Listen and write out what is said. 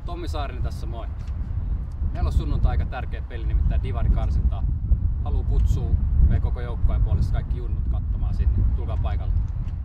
Tommi Saarinen tässä, moi. Meillä on sunnuntai aika tärkeä peli, nimittäin Divari-karsintaa. Haluu kutsua meidän koko joukkojen puolesta kaikki junnut katsomaan sinne. Tulkaa paikalle.